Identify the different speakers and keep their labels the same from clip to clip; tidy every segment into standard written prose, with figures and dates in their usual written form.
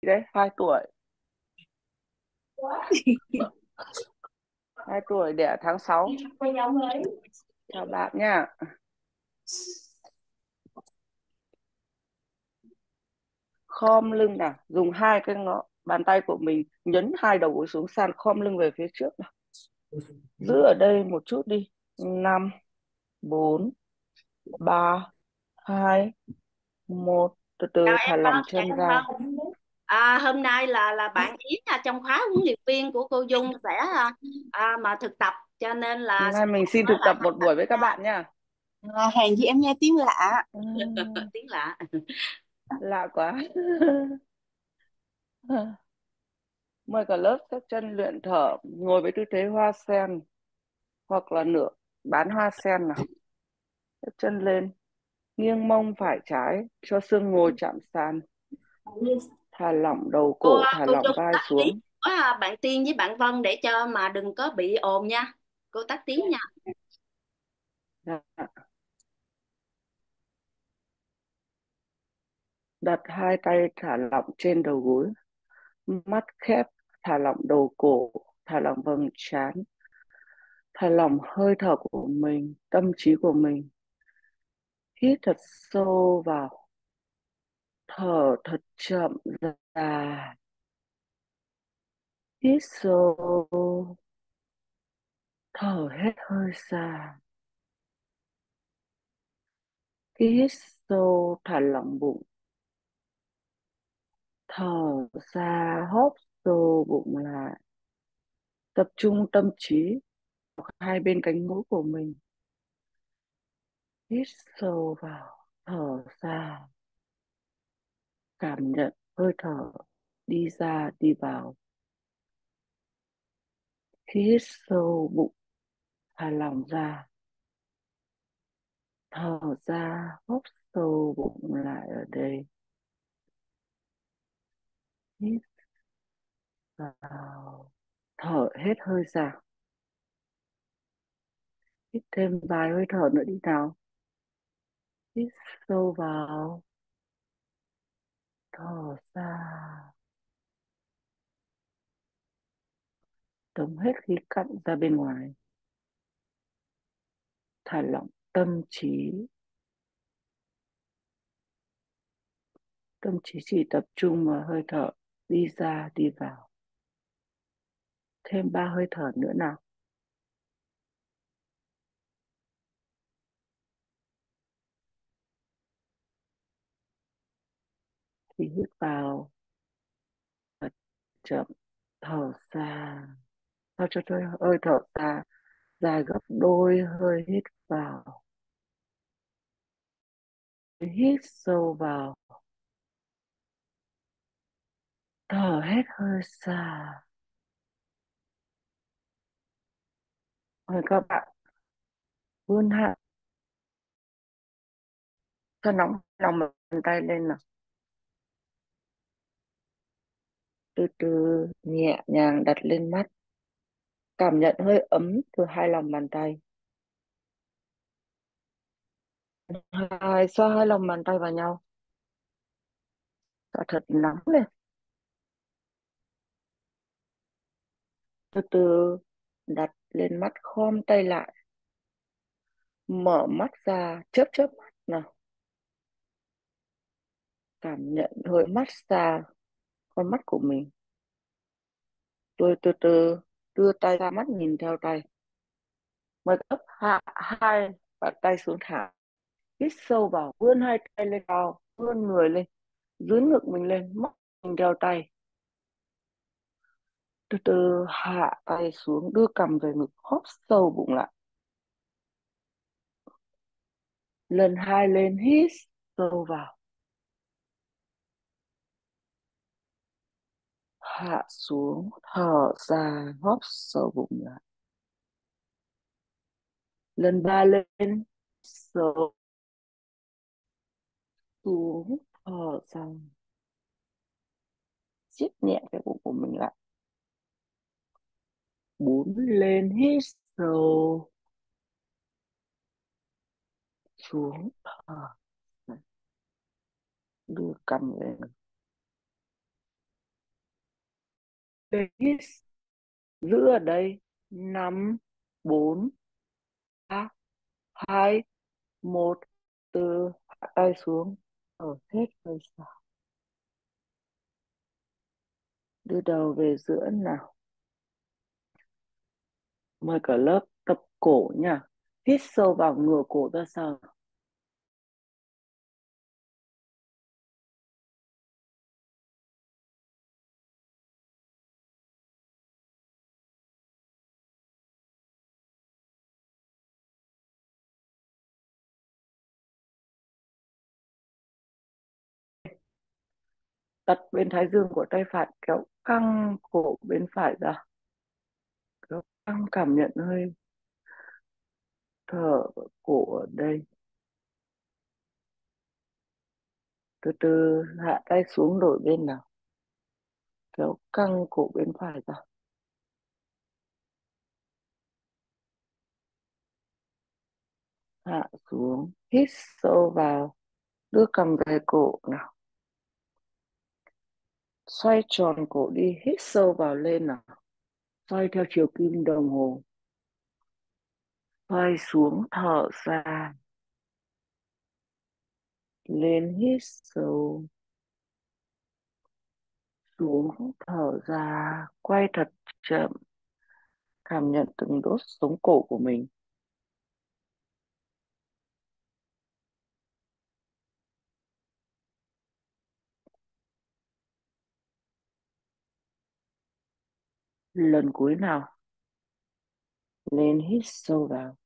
Speaker 1: đấy, 2 tuổi. 2 tuổi, đẻ tháng 6. Chào bạn nha. Khom lưng nào, dùng hai cái bàn tay của mình nhấn hai đầu gối xuống sàn, khom lưng về phía trước nào. Giữ ở đây một chút đi. 5, 4, 3, 2, 1. Từ từ
Speaker 2: Chào
Speaker 1: thả
Speaker 2: em
Speaker 1: lỏng
Speaker 2: Vân, chào
Speaker 1: chân
Speaker 2: em
Speaker 1: ra.
Speaker 2: Vân. Hôm nay là bạn Yến trong khóa huấn luyện viên của cô Dung sẽ mà thực tập, cho nên là sẽ
Speaker 1: Nay mình xin
Speaker 2: nói
Speaker 1: thực
Speaker 2: lại
Speaker 1: tập
Speaker 2: tất
Speaker 1: một buổi với các
Speaker 2: cả
Speaker 1: bạn nha.
Speaker 3: Hèn gì em nghe tiếng lạ.
Speaker 2: tiếng lạ.
Speaker 1: Lạ quá. Mời cả lớp xếp chân luyện thở, ngồi với tư thế hoa sen hoặc là nửa bán hoa sen nào. Xếp chân lên, nghiêng mông phải trái cho xương ngồi chạm sàn. Thả lỏng đầu
Speaker 2: cô
Speaker 1: cổ, thả
Speaker 2: cô
Speaker 1: lỏng
Speaker 2: Dung
Speaker 1: vai
Speaker 2: tắt tiếng
Speaker 1: xuống.
Speaker 2: của bạn Tiên với bạn Vân để cho mà đừng có bị ồn nha. Cô tắt tiếng nha.
Speaker 1: Dạ. Đặt hai tay thả lỏng trên đầu gối, mắt khép, thả lỏng đầu cổ, thả lỏng vầng trán, thả lỏng hơi thở của mình, tâm trí của mình. Hít thật sâu vào, thở thật chậm dài. Hít sâu, thở hết hơi ra. Khi hít sâu, thả lỏng bụng, thở ra, hóp sâu bụng lại. Tập trung tâm trí hai bên cánh mũi của mình. Hít sâu vào, thở ra, cảm nhận hơi thở đi ra đi vào. Khi hít sâu bụng, thả lỏng ra, thở ra, hít sâu bụng lại ở đây. Hít vào, thở hết hơi ra. Hít thêm vài hơi thở nữa đi nào. Hít sâu vào, thở ra, tống hết khí cặn ra bên ngoài. Thả lỏng tâm trí. Tâm trí chỉ tập trung vào hơi thở đi ra đi vào. Thêm 3 hơi thở nữa nào. Thì hít vào thật chậm, thở ra. Sao cho tôi hơi thở ra dài gấp đôi hơi hít vào. Hít sâu vào, thở hết hơi ra. Mời các bạn vươn hạ cho nóng lòng bàn tay lên nào. Từ từ nhẹ nhàng đặt lên mắt. Cảm nhận hơi ấm từ hai lòng bàn tay. Xoa hai lòng bàn tay vào nhau. Xoa thật nóng lên. Từ từ đặt lên mắt, khom tay lại. Mở mắt ra, chớp chớp mắt nào. Cảm nhận hơi mát xa con mắt của mình. Tôi từ từ đưa tay ra mắt, nhìn theo tay. Mời cấp hạ hai bàn tay xuống thả. Hít sâu vào, vươn hai tay lên cao, vươn người lên, dưới ngực mình lên, mắt mình theo tay. Từ từ hạ tay xuống, đưa cằm về ngực, hóp sâu bụng lại. Lần hai lên, hít sâu vào, hạ xuống, thở ra, hóp sâu bụng lại. Lần ba lên, sâu xuống, thở ra, siết nhẹ cái bụng của mình lại. 4 lên, hít sâu xuống, thở, đưa cằm lên. Để hít, giữ ở đây. 5, 4, 3, 2, 1. Từ hạ tay xuống, thở hết hơi ra. Đưa đầu về giữa nào. Mời cả lớp tập cổ nha. Hít sâu vào, ngửa cổ ra sau. Đặt bên thái dương của tay phải, kéo căng cổ bên phải ra. Kéo căng, cảm nhận hơi thở cổ ở đây. Từ từ hạ tay xuống, đổi bên nào. Kéo căng cổ bên phải ra. Hạ xuống, hít sâu vào, đưa cầm về cổ nào. Xoay tròn cổ đi, hít sâu vào lên nào. Xoay theo chiều kim đồng hồ. Xoay xuống, thở ra. Lên, hít sâu. Xuống, thở ra. Quay thật chậm. Cảm nhận từng đốt sống cổ của mình. Lần cuối nào. Lên, hít sâu vào.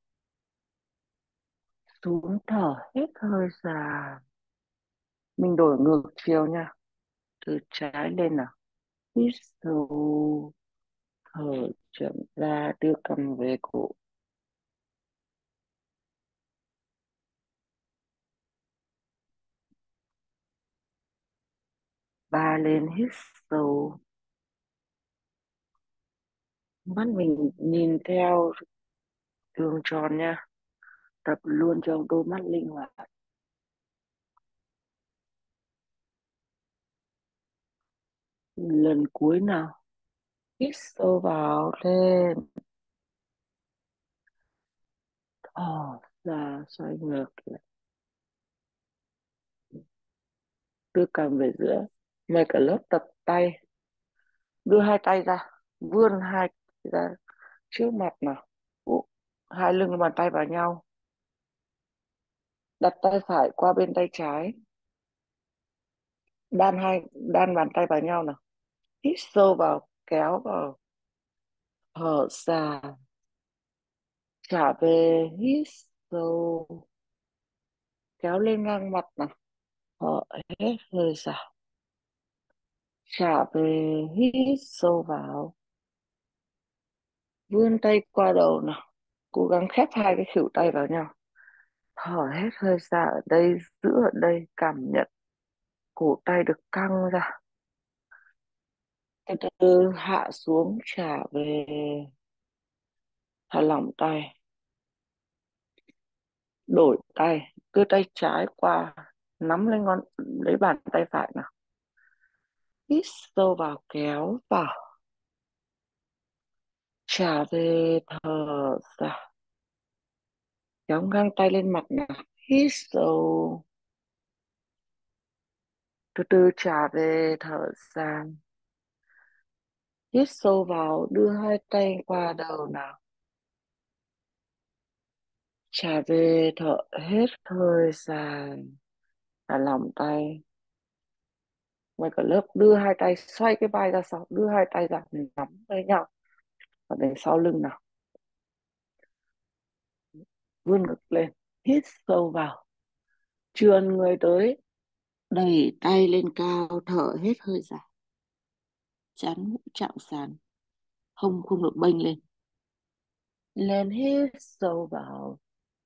Speaker 1: Xuống, thở hết hơi ra. Mình đổi ngược chiều nha. Từ trái lên nào. Hít sâu. Thở chậm ra, đưa cầm về cổ. Ba lên, hít sâu. Mắt mình nhìn theo đường tròn nha. Tập luôn cho đôi mắt linh hoạt. Lần cuối nào. Hít sâu vào, lên. Thở ra, xoay ngược lại. Đưa cầm về giữa. Mời cả lớp tập tay. Đưa hai tay ra. Vươn hai ra trước mặt nào. Ú, hai lưng bàn tay vào nhau. Đặt tay phải qua bên tay trái. Đan bàn tay vào nhau nào. Hít sâu vào, kéo vào, thở ra, trả về, hít sâu, kéo lên ngang mặt nào, thở hết hơi ra, trả về, hít sâu vào, vươn tay qua đầu nào, cố gắng khép hai cái khuỷu tay vào nhau, thở hết hơi ra ở đây, giữ ở đây, cảm nhận cổ tay được căng ra, từ từ hạ xuống, trả về, thả lỏng tay, đổi tay, đưa tay trái qua, nắm lấy lấy bàn tay phải nào, hít sâu vào, kéo vào, trả về, thở ra, kéo ngang tay lên mặt nào, hít sâu, từ từ trả về, thở ra, hít sâu vào, đưa hai tay qua đầu nào, trả về, thở hết hơi ra, thả lỏng tay. Ngoài cả lớp đưa hai tay, xoay cái vai ra sau, đưa hai tay ra nắm với nhau ở đằng sau lưng nào, vươn ngực lên, hít sâu vào, trườn người tới, đẩy tay lên cao, thở hết hơi ra, chán mũi chạm sàn, hông không được bênh lên. Lên, hít sâu vào,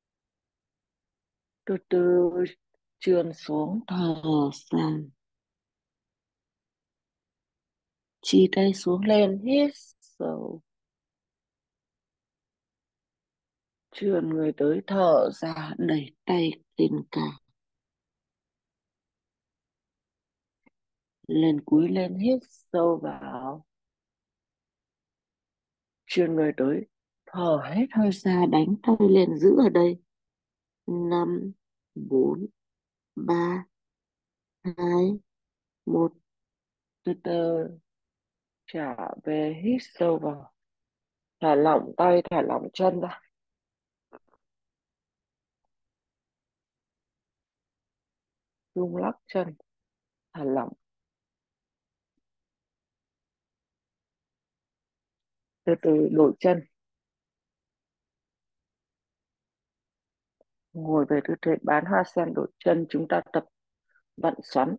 Speaker 1: từ từ trườn xuống, thở ra, chỉ tay xuống, lên, hít sâu, trườn người tới, thở ra, đẩy tay lên cao, lên, cúi lên, hít sâu vào, Chuyên người tới, thở hết hơi ra, đánh tay lên giữ ở đây. 5, 4, 3, 2, 1. Từ từ trả về, hít sâu vào, thả lỏng tay, thả lỏng chân ra, rung lắc chân, thả lỏng. Từ từ đổi chân, ngồi về tư thế bán hoa sen, đổi chân. Chúng ta tập vặn xoắn.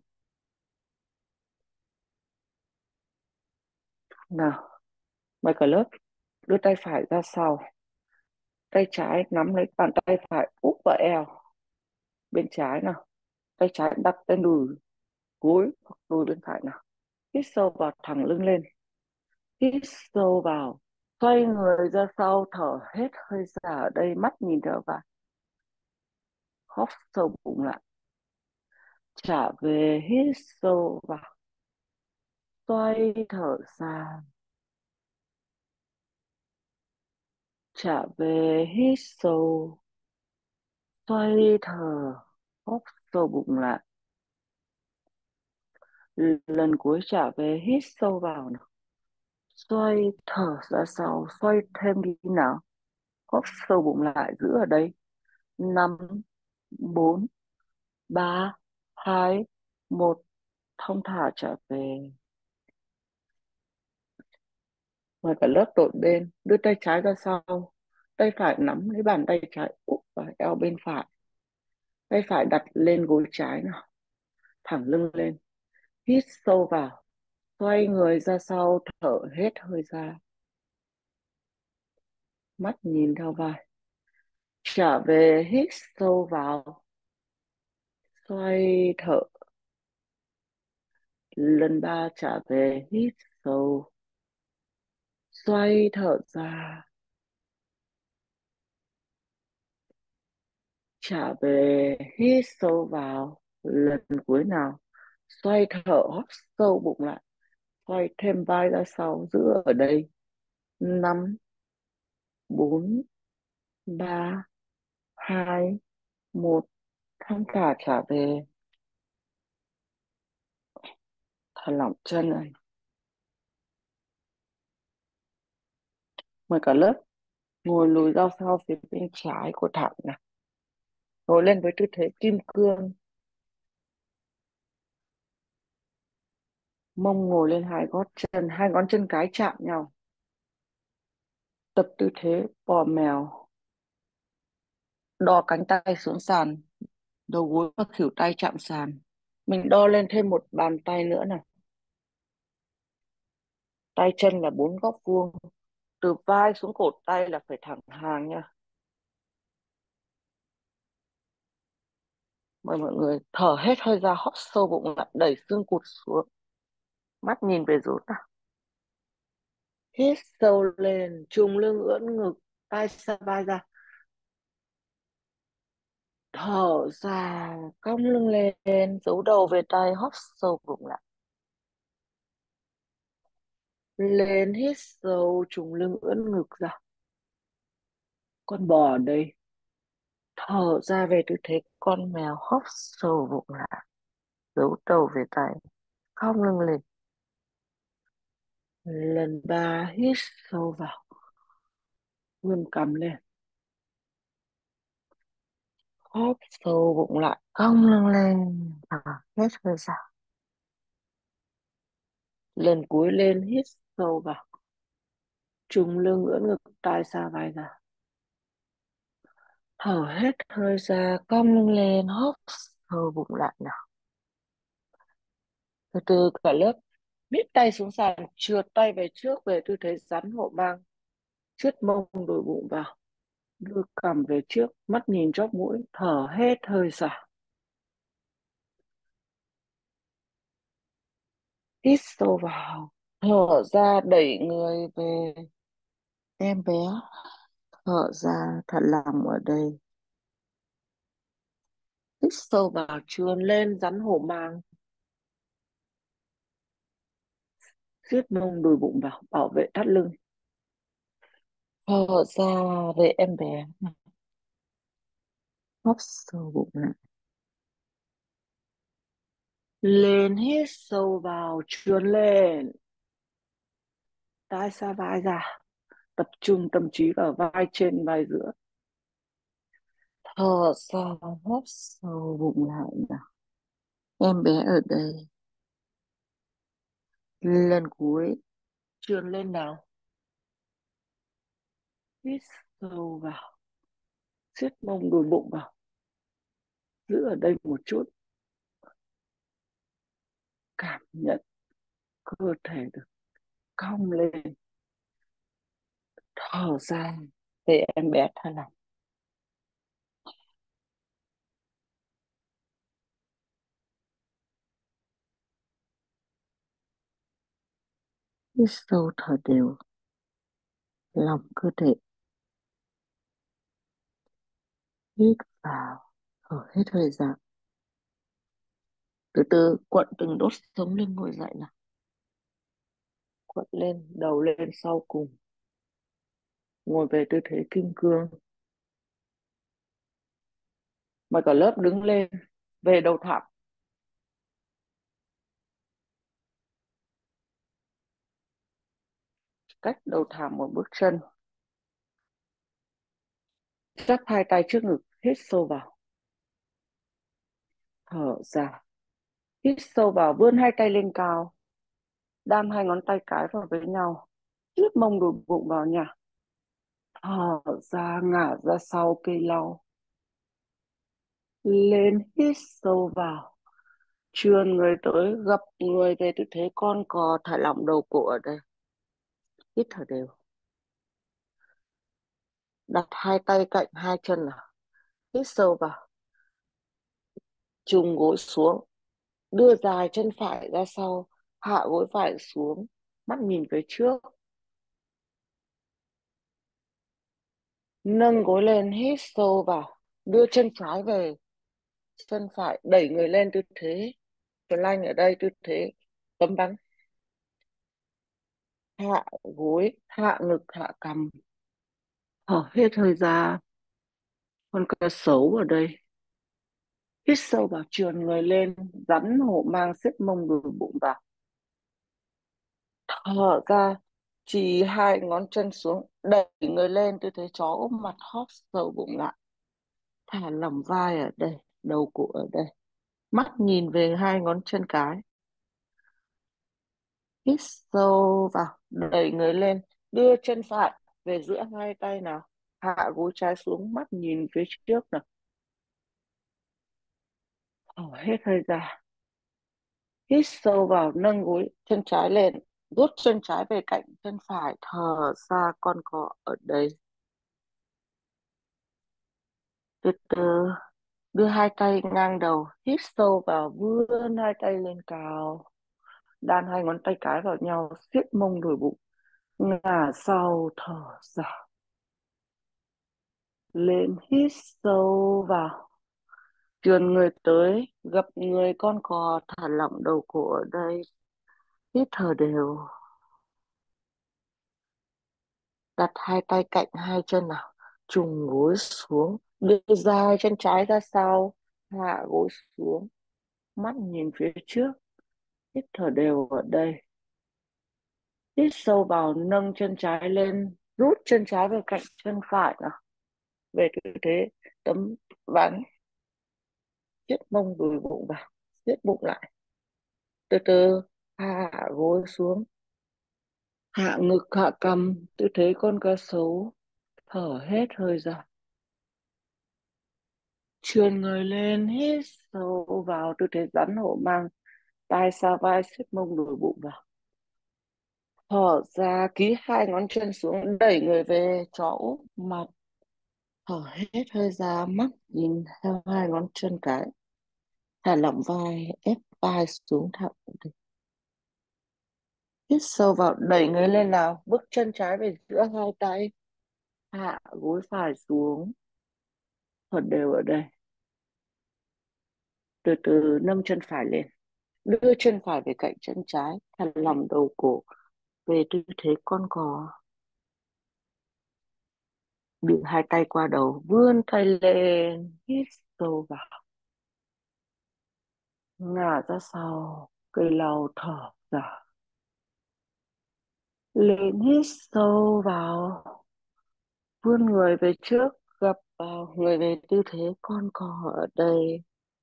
Speaker 1: Nào, mời cả lớp đưa tay phải ra sau, tay trái nắm lấy bàn tay phải úp vào eo bên trái nào, tay trái đặt lên đùi gối hoặc đùi bên phải nào. Hít sâu vào, thẳng lưng lên, hít sâu vào, xoay người ra sau, thở hết hơi ra ở đây, mắt nhìn theo vai, hóp sâu bụng lại, trả về, hít sâu vào, xoay thở ra, trả về, hít sâu, xoay thở, hóp sâu bụng lại. Lần cuối trả về, hít sâu vào nào, xoay thở ra sau, xoay thêm đi nào, hóp sâu bụng lại, giữ ở đây. 5, 4, 3, 2, 1. Thong thả trở về. Mời cả lớp đổi bên, đưa tay trái ra sau, tay phải nắm lấy bàn tay trái úp vào eo bên phải, tay phải đặt lên gối trái nào, thẳng lưng lên, hít sâu vào, xoay người ra sau, thở hết hơi ra, mắt nhìn theo vai, trở về, hít sâu vào, xoay thở. Lần 3 trở về, hít sâu, xoay thở ra, trở về, hít sâu vào. Lần cuối nào, xoay thở, hóp sâu bụng lại, xoay thêm vai ra sau, giữ ở đây. 5, 4, 3, 2, 1. Thong thả trả về, thả lỏng chân này. Mời cả lớp ngồi lùi ra sau phía bên trái của thảm này, ngồi lên với tư thế kim cương, mông ngồi lên hai gót chân, hai ngón chân cái chạm nhau. Tập tư thế bò mèo, đo cánh tay xuống sàn, đầu gối và khuỷu tay chạm sàn. Mình đo lên thêm một bàn tay nữa này. Tay chân là 4 góc vuông, từ vai xuống cổ tay là phải thẳng hàng nha. Mời mọi người thở hết hơi ra, hóp sâu bụng lại, đẩy xương cụt xuống, mắt nhìn về rốn nào. Hít sâu lên, trùng lưng ưỡn ngực, tay xa vai ra. Thở ra, cong lưng lên, giấu đầu về tay, hóp sâu bụng lại. Lên, hít sâu, trùng lưng ưỡn ngực ra. Con bò ở đây. Thở ra về tư thế con mèo, hóp sâu bụng lại, giấu đầu về tay, cong lưng lên. Lần 3 hít sâu vào, vươn cằm lên, hóp sâu bụng lại, cong lưng lên, hết hơi ra. Lần cuối lên, hít sâu vào, trùng lưng ưỡn ngực, tay xa vai ra. Thở hết hơi ra, cong lưng lên, hóp sâu bụng lại nào. Từ từ cả lớp biết tay xuống sàn, trượt tay về trước về tư thế rắn hổ mang, chướt mông đùi bụng vào, đưa cằm về trước, mắt nhìn chóp mũi, thở hết hơi ra. Hít sâu vào, thở ra, đẩy người về em bé, thở ra, thật lòng ở đây. Hít sâu vào, trườn lên rắn hổ mang, siết mông đùi bụng vào, bảo vệ thắt lưng. Thở ra về em bé. Hóp sâu bụng lại. Lên hít sâu vào, trườn lên. Tai xa vai ra. Tập trung tâm trí vào vai trên vai giữa. Thở ra, hít sâu bụng lại nào. Em bé ở đây. Lần cuối, trườn lên nào. Hít sâu vào. Siết mông đùi bụng vào. Giữ ở đây một chút. Cảm nhận cơ thể được cong lên. Thở ra để em bé thả lỏng. Hít sâu thở đều. Lòng cơ thể. Hít vào. Thở hết hơi ra. Từ từ cuộn từng đốt sống lưng ngồi dậy nào. Cuộn lên, đầu lên sau cùng. Ngồi về tư thế kim cương. Mời cả lớp đứng lên. Về đầu thẳng. Cách đầu thảm một bước chân. Chắp hai tay trước ngực. Hít sâu vào. Thở ra. Hít sâu vào, vươn hai tay lên cao. Đan hai ngón tay cái vào với nhau. Trước mông đùi bụng vào nhà. Thở ra, ngả ra sau cây lau. Lên, hít sâu vào. Trườn người tới, gập người về tư thế con cò, thả lỏng đầu cổ ở đây. Hít thở đều. Đặt hai tay cạnh hai chân nào. Hít sâu vào. Trùng gối xuống. Đưa dài chân phải ra sau. Hạ gối phải xuống. Mắt nhìn về trước. Nâng gối lên, hít sâu vào. Đưa chân trái về. Chân phải đẩy người lên tư thế plank ở đây, tư thế tấm bắn. Hạ gối, hạ ngực, hạ cằm. Thở hết hơi ra. Con cá sấu ở đây. Hít sâu vào, trườn người lên, rắn hổ mang, xếp mông đùi bụng vào. Thở ra, chỉ hai ngón chân xuống, đẩy người lên tư thế chó ôm mặt, hóp sâu bụng lại. Thả lỏng vai ở đây, đầu cổ ở đây. Mắt nhìn về hai ngón chân cái. Hít sâu vào, đẩy người lên, đưa chân phải về giữa hai tay nào. Hạ gối trái xuống, mắt nhìn phía trước nào. Thở hết hơi ra. Hít sâu vào, nâng gối chân trái lên, rút chân trái về cạnh chân phải, thở ra con cò ở đây. Từ từ đưa hai tay ngang đầu, hít sâu vào, vươn hai tay lên cao, đan hai ngón tay cái vào nhau, siết mông đùi bụng, ngả sau, thở ra. Lên, hít sâu vào, trườn người tới, gập người con cò, thả lỏng đầu cổ ở đây. Hít thở đều. Đặt hai tay cạnh hai chân nào. Trùng gối xuống. Đưa dài chân trái ra sau. Hạ gối xuống. Mắt nhìn phía trước. Hít thở đều ở đây. Hít sâu vào, nâng chân trái lên. Rút chân trái về cạnh chân phải nào. Về tư thế tấm ván. Siết mông đùi bụng vào. Siết bụng lại. Từ từ hạ gối xuống. Hạ ngực, hạ cằm. Tư thế con cá sấu. Thở hết hơi ra. Trườn người lên, hít sâu vào tư thế rắn hổ mang, tai xa vai, xếp mông đùi bụng vào. Thở ra, ký hai ngón chân xuống, đẩy người về, chó úp mặt. Thở hết hơi ra, mắt nhìn theo hai ngón chân cái. Thả lỏng vai, ép vai xuống thẳng. Hít sâu vào, đẩy người lên nào, bước chân trái về giữa hai tay. Hạ gối phải xuống. Thở đều ở đây. Từ từ nâng chân phải lên. Đưa chân phải về cạnh chân trái, thả lỏng đầu cổ về tư thế con cò. Đưa hai tay qua đầu, vươn tay lên, hít sâu vào, ngả ra sau, cây lau thở ra. Lên hít sâu vào, vươn người về trước, gập vào, người về tư thế con cò ở đây.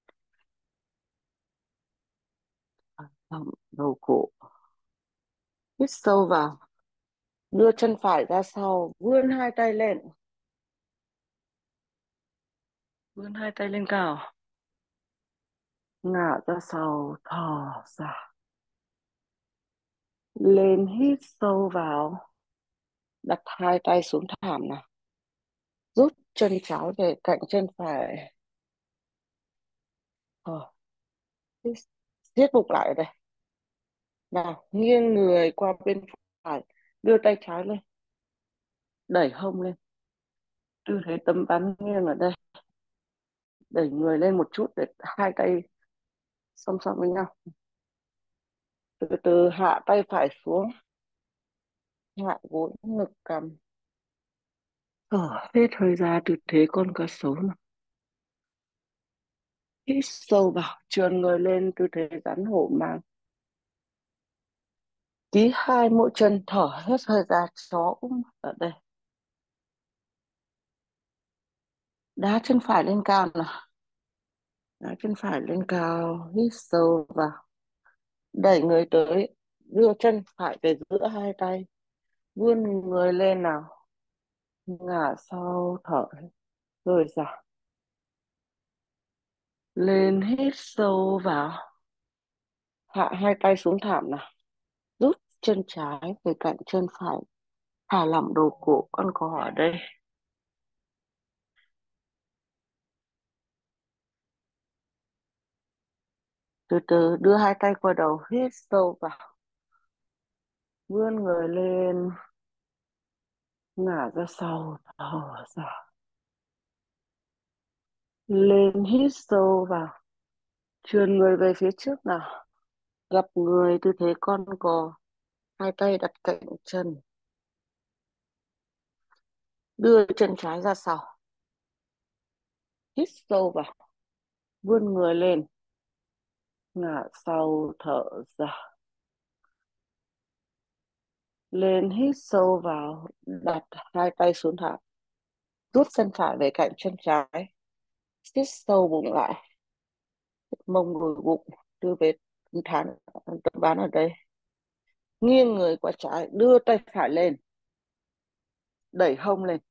Speaker 1: Thẳng đầu cổ, hít sâu vào, đưa chân phải ra sau, vươn hai tay lên, vươn hai tay lên cao, ngả ra sau, thở ra. Lên hít sâu vào, đặt hai tay xuống thảm nào, rút chân trái về cạnh chân phải. Hít, siết bụng lại ở đây. Nào, nghiêng người qua bên phải, đưa tay trái lên, đẩy hông lên, tư thế tấm ván nghiêng ở đây. Đẩy người lên một chút để hai tay song song với nhau. Từ từ hạ tay phải xuống, hạ gối ngực cằm. Thở hết hơi ra, tư thế con cá sấu nào. Hít sâu vào, trườn người lên tư thế rắn hổ mang. Ký hai mũi chân, thở hết hơi ra, chó úp ở đây. Đá chân phải lên cao nào. Đá chân phải lên cao, hít sâu vào. Đẩy người tới, đưa chân phải về giữa hai tay. Vươn người lên nào. Ngả sau, thở rồi ra. Lên hít sâu vào. Hạ hai tay xuống thảm nào. Rút chân trái về cạnh chân phải. Thả lỏng đầu cổ con cò ở đây. Từ từ đưa hai tay qua đầu, hít sâu vào. Vươn người lên, ngả ra sau, thở ra. Lên hít sâu vào. Trườn người về phía trước nào. Gập người tư thế con cò. Hai tay đặt cạnh chân. Đưa chân trái ra sau. Hít sâu vào. Vươn người lên. Ngả sau, thở ra. Lên hít sâu vào. Đặt hai tay xuống thảm. Rút chân phải về cạnh chân trái. Hít sâu bụng lại. Mông lùi bụng. Đưa về thẳng tấm ván ở đây. Nghiêng người qua trái. Đưa tay phải lên. Đẩy hông lên.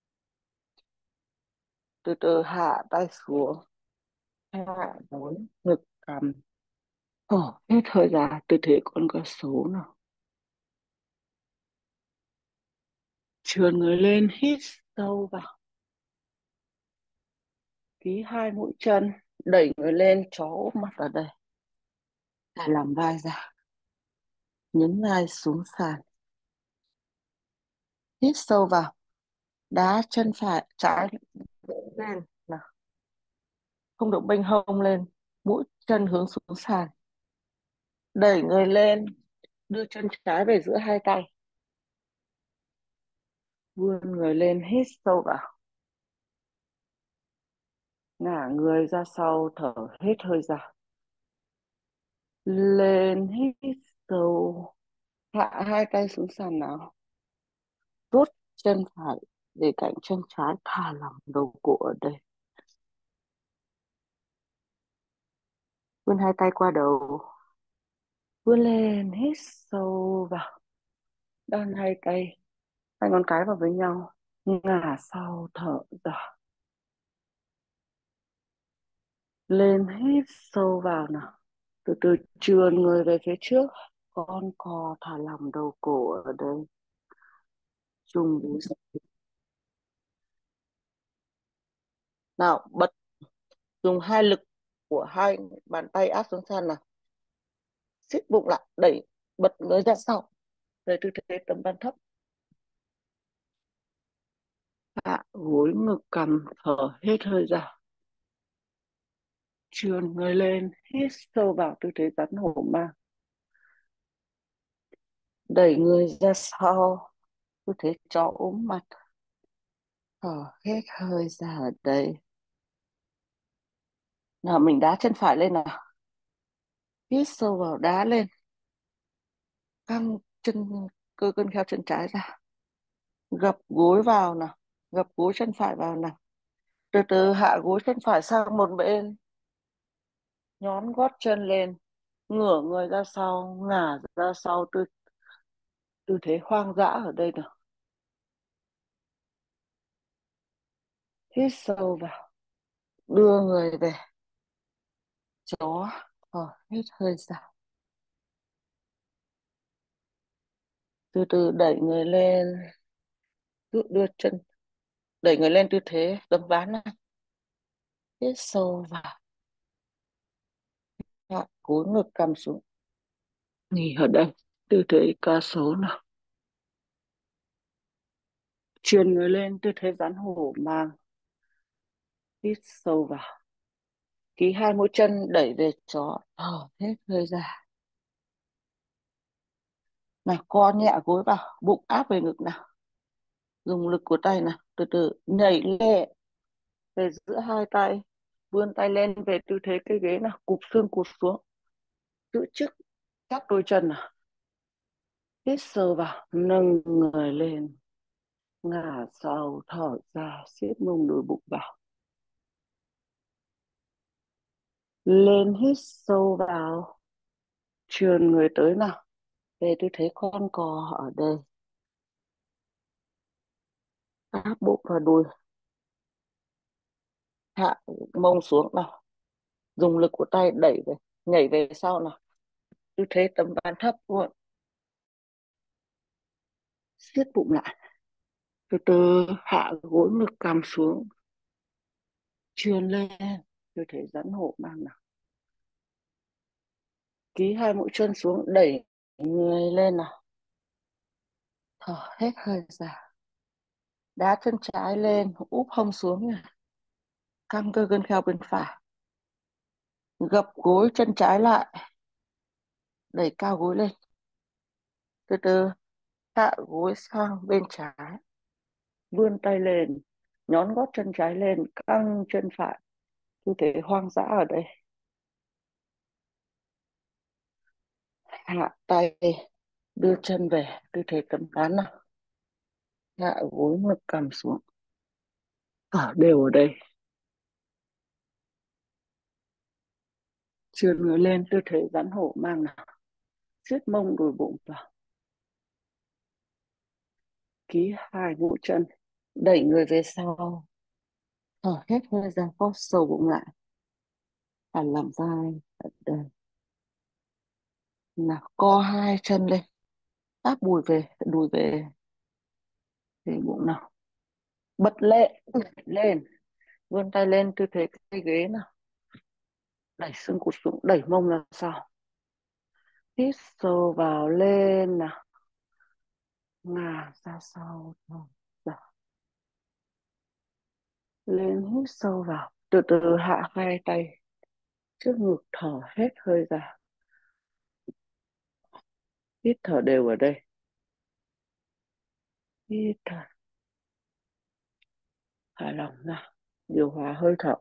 Speaker 1: Từ từ hạ tay xuống. Hạ gối ngực cằm. Hết hơi ra, tư thế con cá sấu nào. Trườn người lên, hít sâu vào. Ký hai mũi chân, đẩy người lên, chó úp mặt ở đây. Thả làm vai ra. Nhấn vai xuống sàn. Hít sâu vào. Đá chân phải trái lên nào. Không được bênh hông lên. Mũi chân hướng xuống sàn. Đẩy người lên, đưa chân trái về giữa hai tay. Vươn người lên, hít sâu vào. Ngả người ra sau, thở hết hơi ra. Lên hít sâu. Hạ hai tay xuống sàn nào. Rút chân phải về cạnh chân trái, thả lỏng đầu cổ ở đây. Vươn hai tay qua đầu. Vươn lên, hít sâu vào. Đan hai tay, hai ngón cái vào với nhau. Ngả sau, thở ra. Lên hít sâu vào nào. Từ từ trườn người về phía trước. Con cò thả lỏng đầu cổ ở đây. Dùng búi. Nào, bật. Dùng hai lực của hai bàn tay áp xuống sàn nào. Siết bụng lại, đẩy, bật người ra sau. Về tư thế tấm bàn thấp. Hạ gối ngực cằm, thở hết hơi ra. Trườn người lên, hít sâu vào tư thế rắn hổ mang. Đẩy người ra sau, tư thế chó ốm mặt. thở hết hơi ra ở đây. Nào mình đá chân phải lên nào. Hít sâu vào đá lên. Căng chân, cơ cân kheo chân trái ra. Gập gối vào nào. Gập gối chân phải vào nào. Từ từ hạ gối chân phải sang một bên. Nhón gót chân lên. Ngửa người ra sau, ngả ra sau, tư thế hoang dã ở đây nào. Hít sâu vào. Đưa người về. Chó. Hít hơi ra. Từ từ đẩy người lên. Đưa chân. Đẩy người lên tư thế tấm ván này. Hít sâu vào. Hạ cúi ngực cằm xuống. Nghỉ ở đây. Tư thế ca số nào. Chuyền người lên tư thế rắn hổ mang. Hít sâu vào. Ký hai mũi chân đẩy về chó. Hết hơi ra. Nào co nhẹ gối vào. Bụng áp về ngực nào. Dùng lực của tay nào. Từ từ nhảy lẹ về giữa hai tay. Vươn tay lên về tư thế cây ghế nào. Cụp xương cụt xuống. Giữ trước các đôi chân nào. Hít sâu vào. Nâng người lên. Ngả sau thở ra. Siết mông đùi bụng vào. Lên hít sâu vào. Trườn người tới nào. Về tư thế con cò ở đây. Áp bụng vào đùi. Hạ mông xuống nào. Dùng lực của tay đẩy về. Nhảy về sau nào. Tư thế tấm ván thấp luôn. Siết bụng lại. Từ từ hạ gối ngực cằm xuống. Trườn lên. Tư thế dẫn hộ mang nào. Ký hai mũi chân xuống đẩy người lên nào. Thở hết hơi ra. Đá chân trái lên, úp hông xuống nha. Căng cơ gân kheo bên phải. Gập gối chân trái lại. Đẩy cao gối lên. Từ từ hạ gối sang bên trái. Vươn tay lên. Nhón gót chân trái lên. Căng chân phải. Tư thế hoang dã ở đây. Hạ tay. Đưa chân về. Tư thế tấm ván nào. Hạ gối ngực cằm xuống. Thở đều ở đây. Chườn người lên tư thế rắn hổ mang nào. Siết mông đùi bụng vào. Ký hai mũi chân. Đẩy người về sau. Thở hết hơi ra, co sâu bụng lại. Hẳn làm vai ở đây. Nào co hai chân lên. Áp đùi về bụng nào. Bật lên. Vươn tay lên tư thế cây ghế nào. Đẩy xương cụt xuống, đẩy mông ra sau. Hít sâu vào lên nào. Ngả ra sau. Ra. Lên hít sâu vào. Từ từ hạ hai tay trước ngực, thở hết hơi ra. Hít thở đều ở đây. Hít thở. Thả lỏng ra. Điều hòa hơi thở.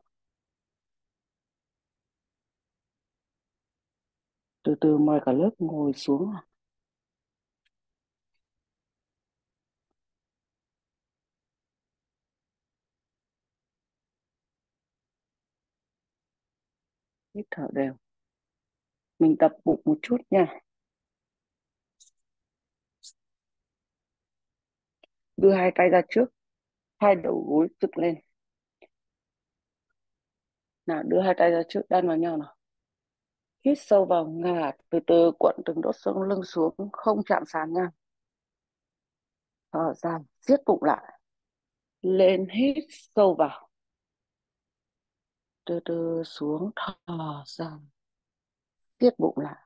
Speaker 1: Từ từ mời cả lớp ngồi xuống. Hít thở đều. Mình tập bụng một chút nha. Đưa hai tay ra trước. Hai đầu gối dựng lên. Nào đưa hai tay ra trước, đan vào nhau nào. Hít sâu vào, ngả từ từ cuộn từng đốt sống lưng xuống, không chạm sàn nha. Thở ra, siết bụng lại. Lên hít sâu vào. Từ từ xuống, thở ra. Siết bụng lại.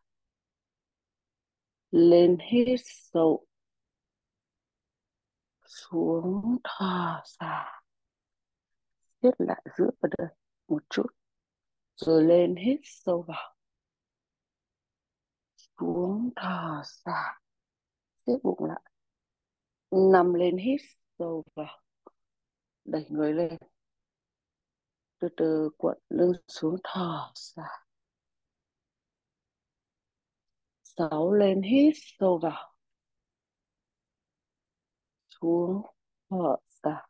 Speaker 1: Lên hít sâu. Xuống, thở ra. Siết lại giữ vào đây một chút. Rồi lên hít sâu vào. Xuống, thở ra. Siết bụng lại. Nằm lên hít sâu vào. Đẩy người lên, từ từ cuộn lưng xuống, thở ra. 6 lên, hít sâu vào, xuống, thở ra.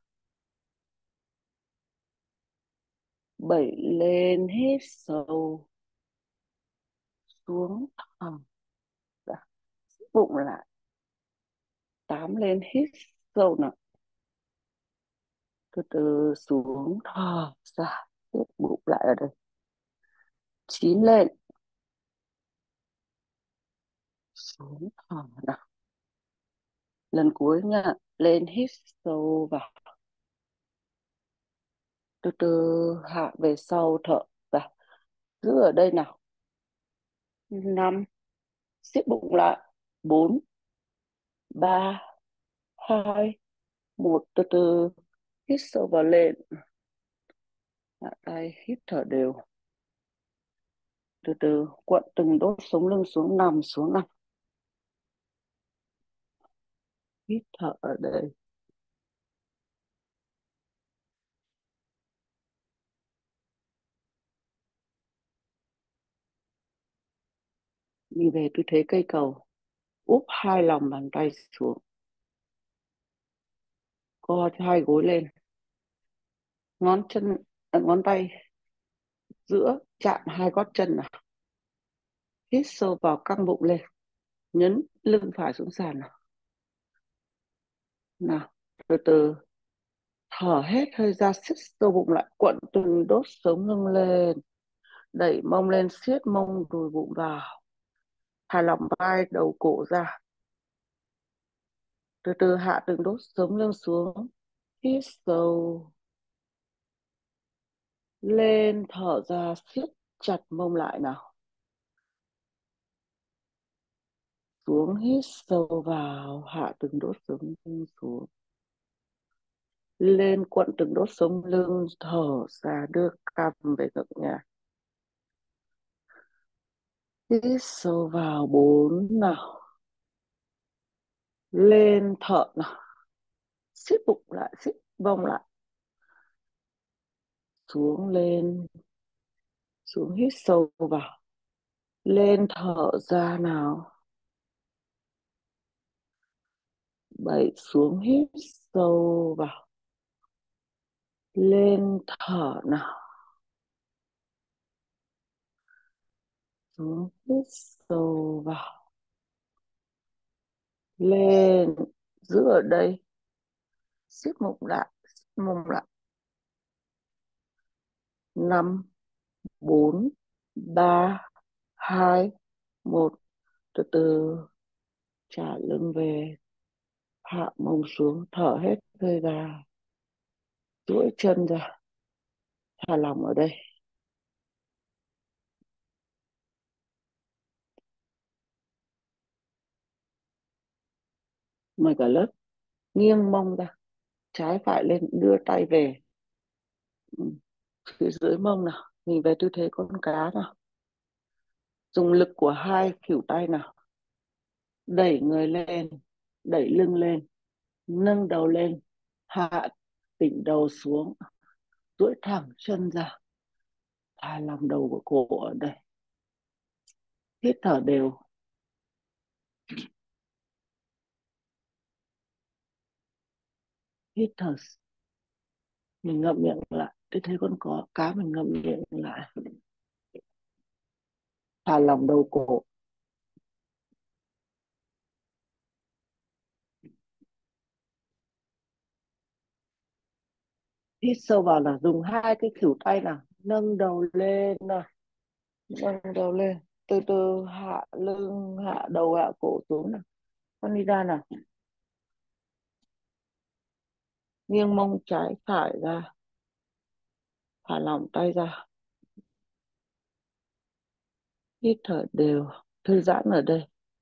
Speaker 1: 7 lên, hít sâu, xuống, thở ra. Bụng lại. 8 lên, hít sâu nào, từ từ xuống, thở ra. Tiếp bụng lại ở đây. 9 lên, xuống, thở nào. Lần cuối nha, lên, hít sâu vào, từ từ hạ về sau, thở ra. Giữ ở đây nào. 5, siết bụng lại. 4, 3, 2, 1, từ từ hít sâu vào, lên, hạ tay, hít thở đều, từ từ cuộn từng đốt sống lưng xuống, nằm xuống nào. Hít thở ở đây. Đi về tư thế cây cầu, úp hai lòng bàn tay xuống, co hai gối lên, ngón chân ngón tay giữa chạm hai gót chân nào. Hít sâu vào, căng bụng lên, nhấn lưng phải xuống sàn nào. Nào, từ từ thở hết hơi ra, siết sâu bụng lại, cuộn từng đốt sống lưng lên, đẩy mông lên, siết mông đùi bụng vào, thả lỏng vai đầu cổ ra, từ từ hạ từng đốt sống lưng xuống. Hít sâu lên, thở ra, siết chặt mông lại nào. Xuống, hít sâu vào, hạ từng đốt sống lưng xuống. Lên, cuộn từng đốt sống lưng, thở ra, đưa cằm về ngực nhà. Hít sâu vào, 4 nào. Lên, thở nào. Siết bụng lại, siết vòng lại. Xuống, lên, xuống, hít sâu vào. Lên, thở ra nào. 7, xuống, hít sâu vào. Lên, thở nào. Xuống, hít sâu vào. Lên, giữ ở đây, siết bụng lại, siết mông lại. 5, 4, 3, 2, 1, từ từ trả lưng về, hạ mông xuống, thở hết hơi ra, duỗi chân ra, thả lỏng ở đây. Mời cả lớp nghiêng mông ra, trái phải lên, đưa tay về. Ừ, phía dưới mông nào, nhìn về tư thế con cá nào. Dùng lực của hai khuỷu tay nào, đẩy người lên, đẩy lưng lên, nâng đầu lên, hạ đỉnh đầu xuống, duỗi thẳng chân ra, thả lòng đầu của cổ ở đây. Hít thở đều, hít thở, mình ngậm miệng lại, tôi thấy con có cá, mình ngậm miệng lại, thả lòng đầu cổ. Hít sâu vào là dùng hai cái khuỷu tay nào, nâng đầu lên nào, nâng đầu lên, từ từ hạ lưng, hạ đầu, hạ cổ xuống nào. Con đi ra nào, nghiêng mông trái phải ra, thả lỏng tay ra. Hít thở đều, thư giãn ở đây.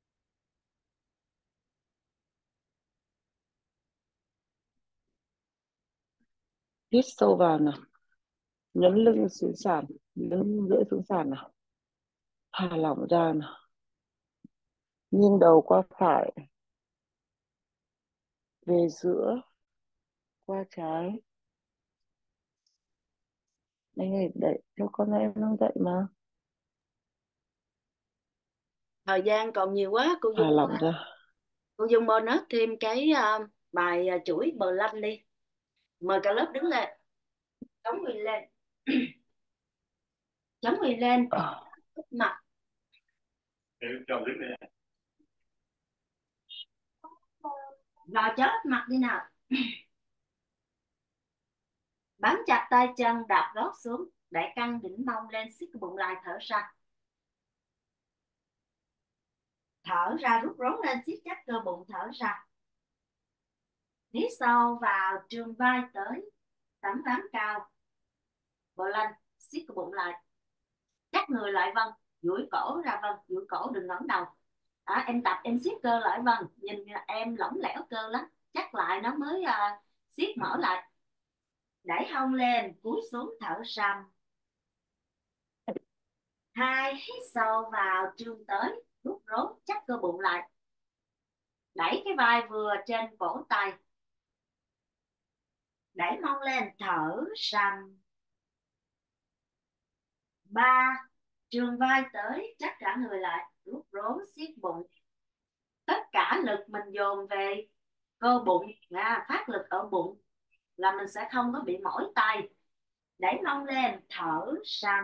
Speaker 1: Hít sâu vào nào, nhấn lưng xuống sàn, lưng rưỡi xuống sàn nào, thả lỏng ra nào, nghiêng đầu qua phải, về giữa, qua trái, Anh ơi, đợi cho con em đang dậy mà.
Speaker 2: Thời gian còn nhiều quá,
Speaker 1: Thả lỏng ra.
Speaker 2: cô Dung bonus thêm cái bài chuỗi bờ lanh đi. Mời cả lớp đứng lên, chống người lên, chống người lên,
Speaker 1: Ờ,
Speaker 2: mặt vào chóp mặt đi nào. Bám chặt tay chân, đạp gót xuống, đẩy căng đỉnh mông lên, siết cái bụng lại, thở ra. Thở ra, rút rốn lên, siết chắc cơ bụng, thở ra. Hít sâu vào, trường vai tới, tấm ván cao, bờ lanh, siết cái bụng lại, chắc người lại, vâng, duỗi cổ ra, vâng, duỗi cổ đừng ngẩng đầu. Em tập em siết cơ lại, vâng, nhìn em lỏng lẻo cơ lắm, chắc lại nó mới siết mở lại. Đẩy hông lên, cúi xuống, thở sâu. 2, hít sâu vào, trương tới, rút rốn, chắc cơ bụng lại, đẩy cái vai vừa trên cổ tay, đẩy mông lên, thở sâu. 3, trương vai tới, chắc cả người lại, rút rốn, siết bụng. Tất cả lực mình dồn về cơ bụng, phát lực ở bụng là mình sẽ không có bị mỏi tay. Đẩy mông lên, thở sâu.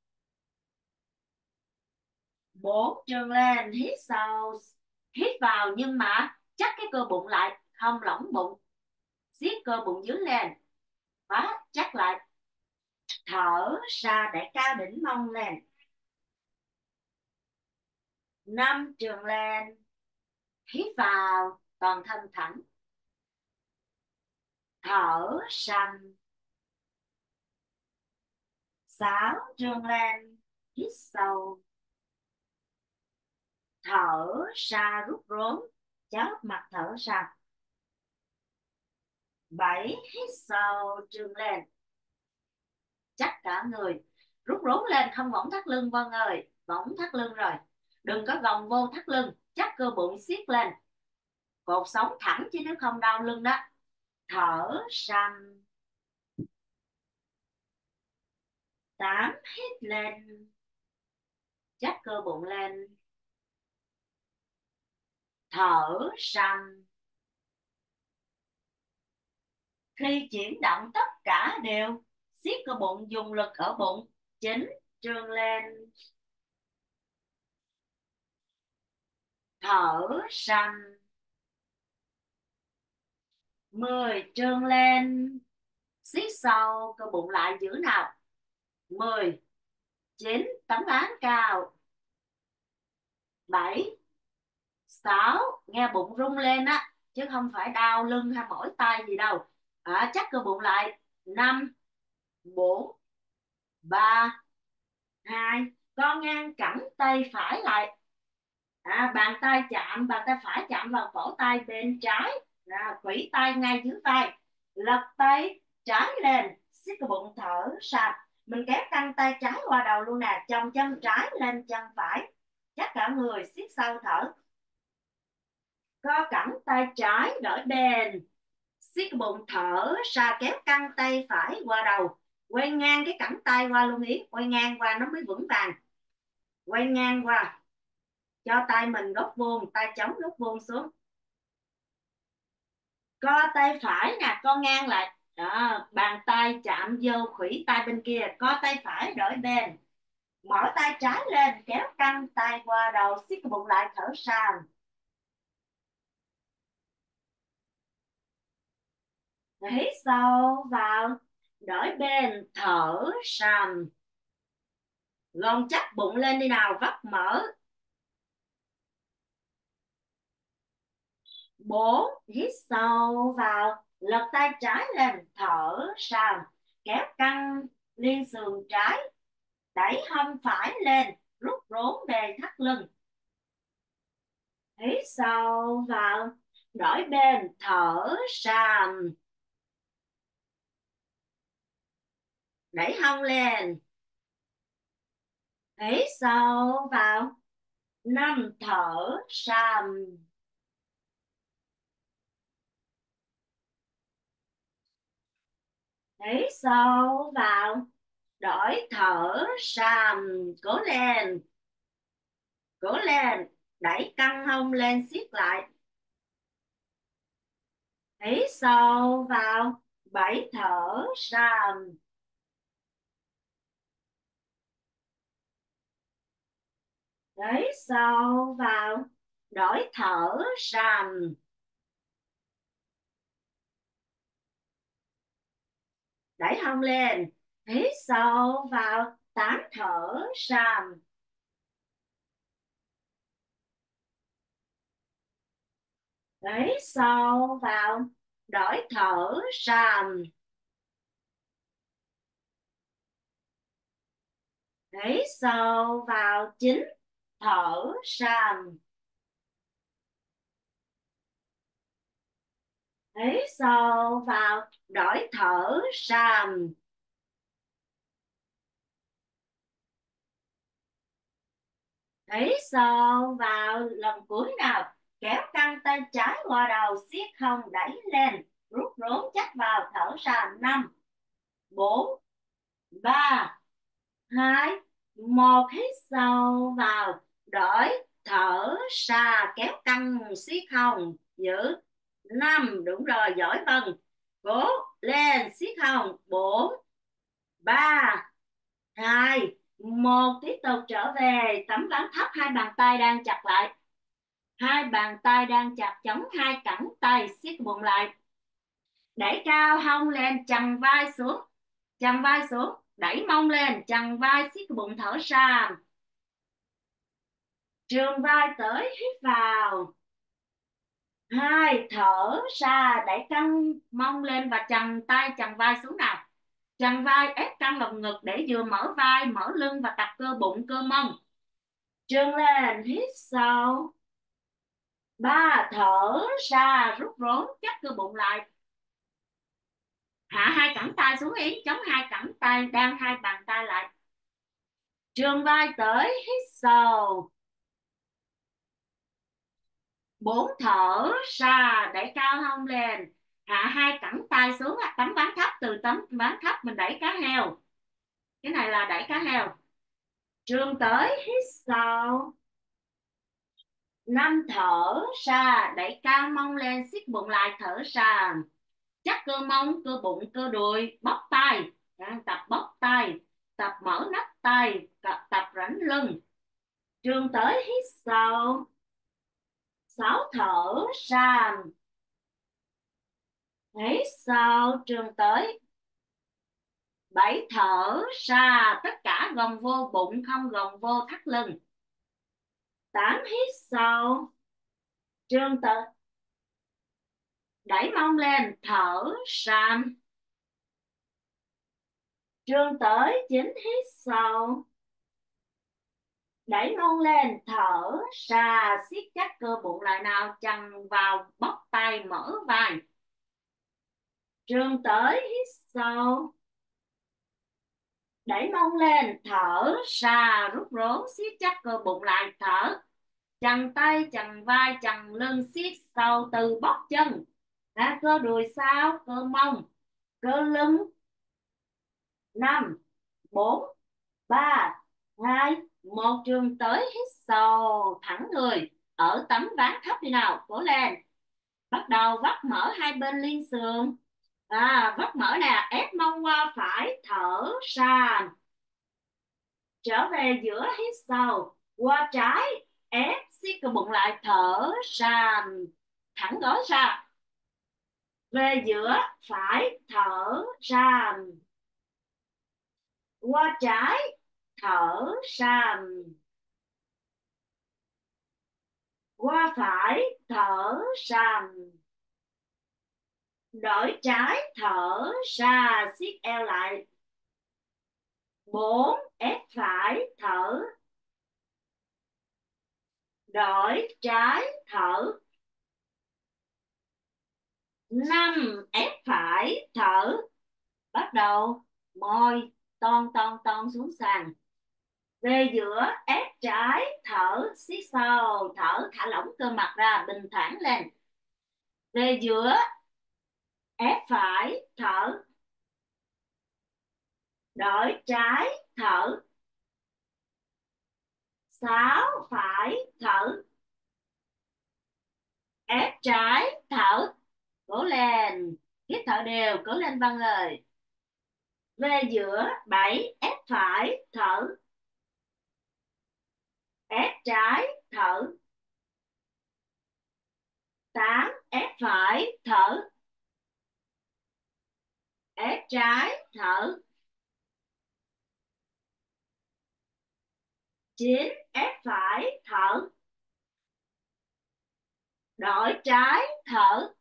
Speaker 2: 4, trương lên, hít sâu, hít vào nhưng mà chắc cái cơ bụng lại, không lỏng bụng, siết cơ bụng dưới lên, đó, chắc lại, thở ra để cao đỉnh mông lên. 5, trường lên, hít vào toàn thân thẳng, thở sâu. 6, trường lên, hít sâu, thở ra, rút rốn, chóp mặt, thở ra. 7, hít sâu, trường lên, chắc cả người, rút rốn lên, không võng thắt lưng, vâng ơi, võng thắt lưng rồi, đừng có gồng vô thắt lưng, chắc cơ bụng, siết lên, cột sống thẳng chứ nếu không đau lưng đó. Thở sâu. 8, hít lên, chắc cơ bụng lên, thở sâu. Khi chuyển động tất cả đều siết cơ bụng, dùng lực ở bụng. 9, trương lên, thở sâu. 10, trương lên, siết sâu cơ bụng lại, giữ nào. 10, 9, tấm ván cao. 7, 6, nghe bụng rung lên á, chứ không phải đau lưng hay mỏi tay gì đâu. Chắc cơ bụng lại. 5, 4, 3, 2, con ngang cẳng tay phải lại. Bàn tay phải chạm vào cổ tay bên trái, khuỷu tay ngay dưới tay, lật tay trái lên, siết cái bụng, thở sạch. Mình kéo căng tay trái qua đầu luôn nè, chồng chân trái lên chân phải, chắc cả người, siết sâu, thở. Co cẳng tay trái đổi bền, siết cái bụng, thở ra, kéo căng tay phải qua đầu, quay ngang cái cẳng tay qua luôn ý, quay ngang qua nó mới vững vàng. Quay ngang qua, cho tay mình góc vuông, tay chống góc vuông xuống. Co tay phải nè, co ngang lại đó, bàn tay chạm vô khuỷu tay bên kia, co tay phải đổi bên, mở tay trái lên, kéo căng tay qua đầu, siết cái bụng lại, thở sâu. Hít sâu vào, đổi bên, thở sâu. Gồng chắc bụng lên đi nào, vắt mở. 4, hít sâu vào, lật tay trái lên, thở sâu, kéo căng liên sườn trái, đẩy hông phải lên, rút rốn về thắt lưng. Hít sâu vào, đổi bên, thở sâu, đẩy hông lên. Hít sâu vào. 5, thở sâu. Hít sâu vào. đổi thở sàm, cố lên, cố lên, đẩy căng hông lên siết lại. Hít sâu vào, 7 thở sàm. Hít sâu vào, đổi thở sàm. Đẩy hông lên, hít sâu vào, 8 thở sàm. Hít sâu vào, đổi thở sàm. Hít sâu vào, 9 thở sàm. Hít sâu vào, đổi thở sàm. Hít sâu vào, lần cuối nào, kéo căng tay trái qua đầu, siết hông đẩy lên, rút rốn chắc vào, thở sàm. 5 4 3 2 1. Hít sâu vào, đổi thở ra, kéo căng siết hông, giữ. 5, đúng rồi, giỏi vâng, cố lên, siết hông. 4 3 2 1. Tiếp tục trở về tấm ván thấp, hai bàn tay đang chặt lại, hai bàn tay đang chặt chống hai cẳng tay, siết bụng lại, đẩy cao hông lên, chằng vai xuống, chằng vai xuống, đẩy mông lên, chằng vai, siết bụng, thở ra, trường vai tới, hít vào, 2 thở ra, đẩy căng mông lên và chằng tay chằng vai xuống nào, chằng vai ép căng lồng ngực để vừa mở vai mở lưng và tập cơ bụng cơ mông. Trương lên, hít sâu, 3 thở ra, rút rốn chắc cơ bụng lại, hạ hai cẳng tay xuống, yếm chống hai cẳng tay, đang hai bàn tay lại, trường vai tới, hít sâu, 4 thở ra, đẩy cao hông lên, hạ hai cẳng tay xuống, tấm ván thấp, từ tấm ván thấp mình đẩy cá heo, cái này là đẩy cá heo, trường tới, hít sâu, 5 thở ra, đẩy cao mông lên, siết bụng lại, thở ra, chắc cơ mông, cơ bụng, cơ đùi, bóp tay, đang tập bóp tay, tập mở nắp tay, tập rãnh lưng, trường tới, hít sâu, 6 thở ra, hít sâu, trường tới, 7 thở ra, tất cả gồng vô bụng, không gồng vô thắt lưng, 8 hít sâu, trường tới, đẩy mông lên, thở ra, trường tới, 9 hít sâu, đẩy mông lên, thở ra, siết chắc cơ bụng lại nào, chằng vào, bóp tay, mở vai, trường tới, hít sâu, đẩy mông lên, thở ra, rút rốn, siết chắc cơ bụng lại, thở, chằng tay, chằng vai, chằng lưng, siết sâu từ bóp chân, cơ đùi sau, cơ mông, cơ lưng. 5 4 3 2 1. Trường tới, hít sâu, thẳng người ở tấm ván thấp đi nào, cố lên, bắt đầu vắt mở hai bên liên sườn, vắt mở nè, ép mông qua phải, thở ra, trở về giữa, hít sâu, qua trái, ép siết cơ bụng lại, thở ra, thẳng gối ra, về giữa phải, thở ra, qua trái, thở ra, qua phải, thở ra, đổi trái, thở ra, siết eo lại, 4 ép phải, thở, đổi trái, thở, 5 ép phải, thở, bắt đầu môi ton ton ton xuống sàn, về giữa, ép trái, thở, siết sâu, thở, thả lỏng cơ mặt ra, bình thản lên, về giữa, ép phải, thở, Đổi trái thở. 6 phải thở. Ép trái thở. Cố lên. Hít thở đều. Cố lên Văn ơi. Về giữa 7 ép phải thở. Ép trái thở. 8 ép phải thở. Ép trái thở. 9 ép phải thở. Đổi trái thở.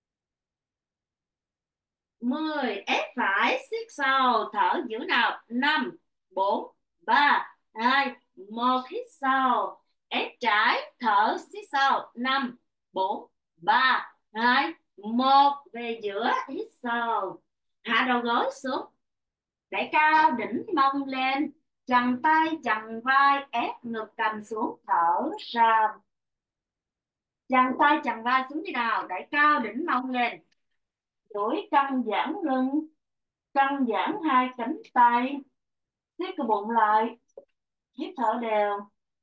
Speaker 2: 10 ép phải siết sâu thở giữ nào. 5 4 3 2 1 hít sâu. Ép trái thở siết sâu. 5 4 3 2 1 về giữa hít sâu. Hạ đầu gối xuống. Đẩy cao đỉnh mông lên. Chằng tay chằng vai ép ngực cầm xuống thở ra. Chằng tay chằng vai xuống đi nào. Đẩy cao đỉnh mông lên. Duỗi căng giãn lưng. Căng giãn hai cánh tay. Siết cái bụng lại. Hít thở đều.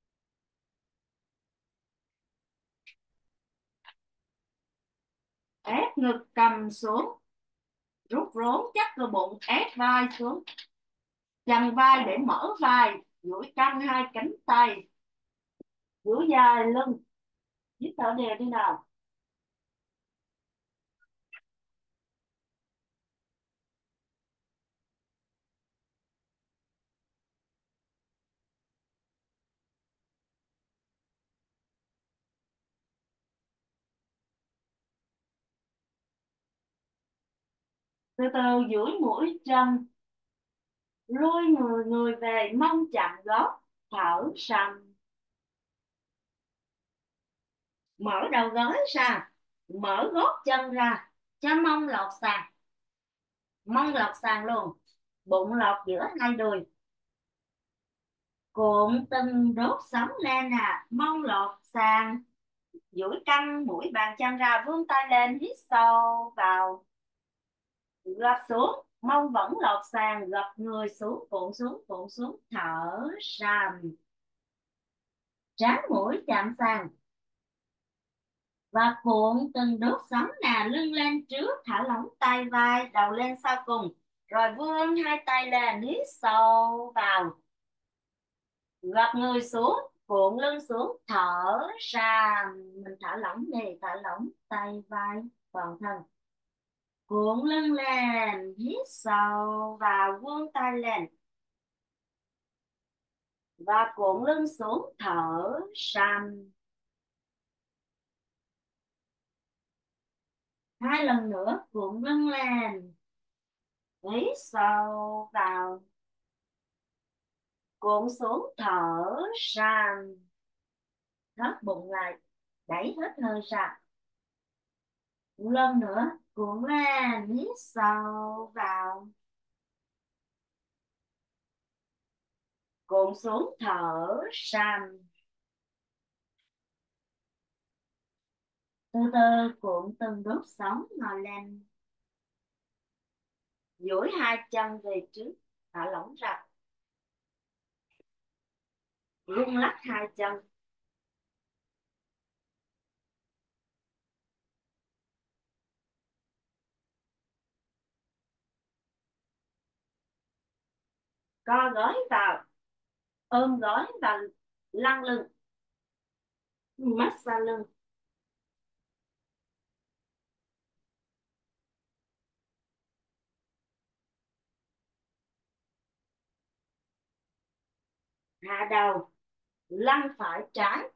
Speaker 2: Ép ngực cầm xuống. Rút rốn chắc cơ bụng ép vai xuống. Chằng vai để mở vai. Duỗi căng hai cánh tay. Duỗi dài lưng. Hít thở đều đi nào. Từ từ duỗi mũi chân. Lôi người về mông chạm gót. Thở sầm. Mở đầu gối ra. Mở gót chân ra. Cho mông lọt sàn. Mông lọt sàn luôn. Bụng lọt giữa hai đùi. Cuộn từng đốt sống lên nè. Mông lọt sàn. Duỗi căng mũi bàn chân ra. Vươn tay lên hít sâu vào. Gập xuống. Mông vẫn lọt sàn. Gập người xuống. Cuộn xuống. Thở sàm. Trán mũi chạm sàn. Và cuộn từng đốt sống nè. Lưng lên trước. Thả lỏng tay vai. Đầu lên sau cùng. Rồi vươn hai tay lên. Hít sâu vào. Gập người xuống. Cuộn lưng xuống. Thở ra. Mình thả lỏng đi. Thả lỏng tay vai toàn thân. Cuộn lưng lên. Hít sâu vào. Vươn tay lên. Và cuộn lưng xuống. Thở ra. Hai lần nữa. Cuộn lưng lên. Hít sâu vào. Cuộn xuống thở ra. Thắt bụng lại. Đẩy hết hơi ra. Lần nữa. Cuộn lên. Hít sâu vào. Cuộn xuống thở ra. Từ từ cuộn từng đốt sống ngồi lên. Duỗi hai chân về trước. Thả lỏng ra. Rung lắc hai chân. Co gối vào. Ôm gối và lăn lưng. Massage lưng. Hạ đầu. Lăn phải trái.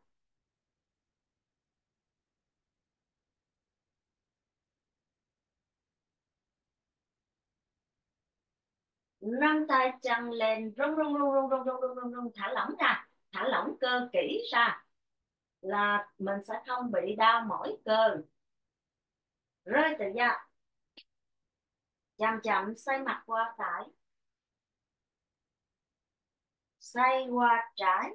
Speaker 2: Nâng tay chân lên. Rung rung rung rung rung rung rung rung rung. Thả lỏng ra. Thả lỏng cơ kỹ ra. Là mình sẽ không bị đau mỏi cơ. Rơi tự do. Chậm chậm xoay mặt qua phải. Xoay qua trái.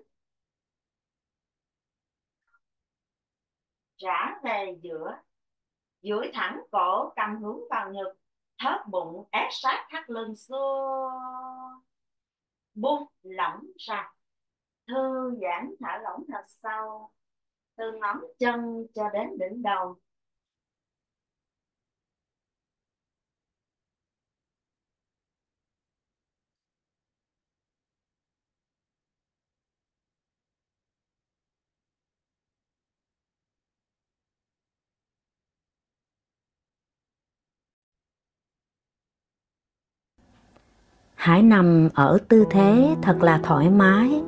Speaker 2: Trả về giữa. Duỗi thẳng cổ cầm hướng vào ngực. thắt bụng ép sát thắt lưng xưa, buông lỏng ra, thư giãn thả lỏng thật sâu, từ ngón chân cho đến đỉnh đầu.
Speaker 4: Hãy nằm ở tư thế thật là thoải mái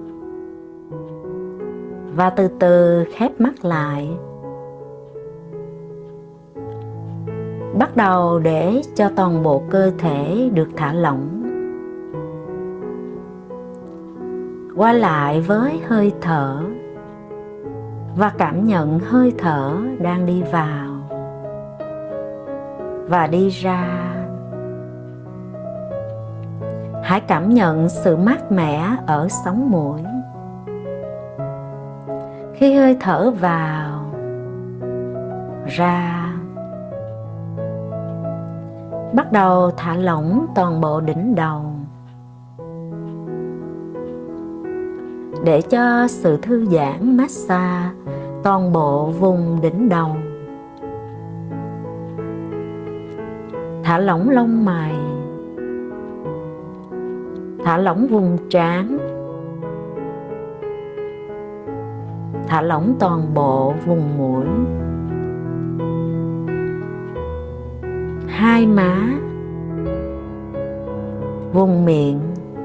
Speaker 4: và từ từ khép mắt lại. Bắt đầu để cho toàn bộ cơ thể được thả lỏng. Quay lại với hơi thở và cảm nhận hơi thở đang đi vào và đi ra. Hãy cảm nhận sự mát mẻ ở sống mũi. Khi hơi thở vào, ra, bắt đầu thả lỏng toàn bộ đỉnh đầu để cho sự thư giãn massage toàn bộ vùng đỉnh đầu. Thả lỏng lông mày, thả lỏng vùng trán, thả lỏng toàn bộ vùng mũi, hai má, vùng miệng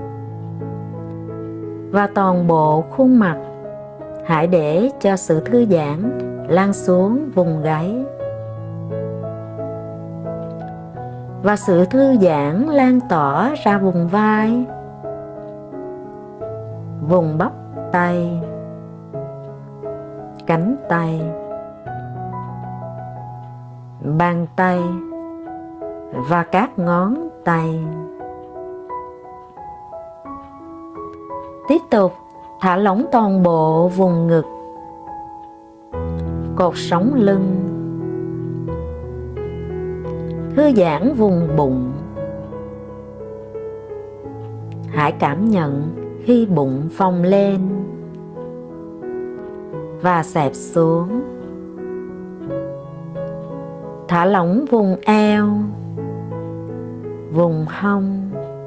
Speaker 4: và toàn bộ khuôn mặt. Hãy để cho sự thư giãn lan xuống vùng gáy và sự thư giãn lan tỏa ra vùng vai, vùng bắp tay, cánh tay, bàn tay và các ngón tay. Tiếp tục thả lỏng toàn bộ vùng ngực, cột sống lưng, thư giãn vùng bụng. Hãy cảm nhận khi bụng phồng lên và xẹp xuống. Thả lỏng vùng eo, vùng hông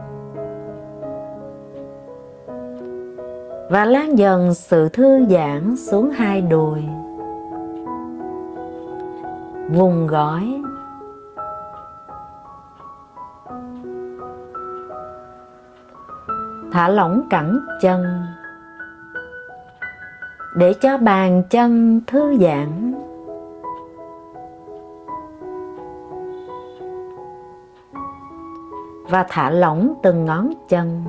Speaker 4: và lan dần sự thư giãn xuống hai đùi, vùng gối, thả lỏng cẳng chân để cho bàn chân thư giãn. Và thả lỏng từng ngón chân.